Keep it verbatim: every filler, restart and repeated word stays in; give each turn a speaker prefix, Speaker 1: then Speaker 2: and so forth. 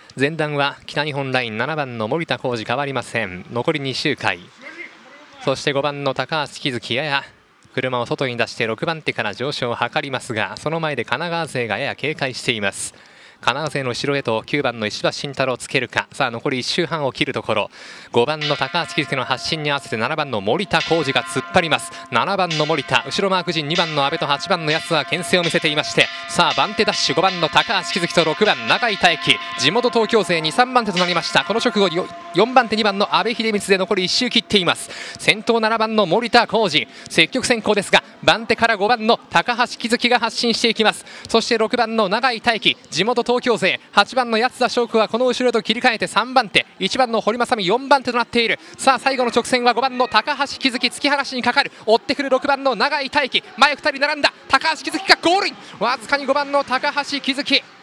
Speaker 1: 前段は北日本ラインななばんの森田浩二変わりません。残りに周回。そしてごばんの高橋貴月やや車を外に出してろくばん手から上昇を図りますが、その前で神奈川勢がやや警戒しています。神奈川勢の後ろへときゅうばんの石橋慎太郎をつけるか。さあ残りいっ周半を切るところ、ごばんの高橋貴月の発進に合わせてななばんの森田浩二が突っ張ります。ななばんの森田、後ろマーク陣にばんの阿部とはちばんの安は牽制を見せていまして、さあ番手ダッシュごばんの高橋貴月とろくばん永井大輝、地元東京勢に、さんばん手となりました。この直後よんばん手にばんの阿部秀光で残りいっ周切っています。先頭ななばんの森田浩二積極先行ですが、番手からごばんの高橋貴月が発進していきます。そしてろくばんの永井大輝、地元東京勢、はちばんの安田翔子はこの後ろへと切り替えてさんばん手、いちばんの堀正美よんばん手となっている。さあ最後の直線はごばんの高橋貴月突き放しにかかる。追ってくるろくばんの永井大輝、前ふたり並んだ。高橋貴月がゴールイン、わずかにごばんの高橋貴月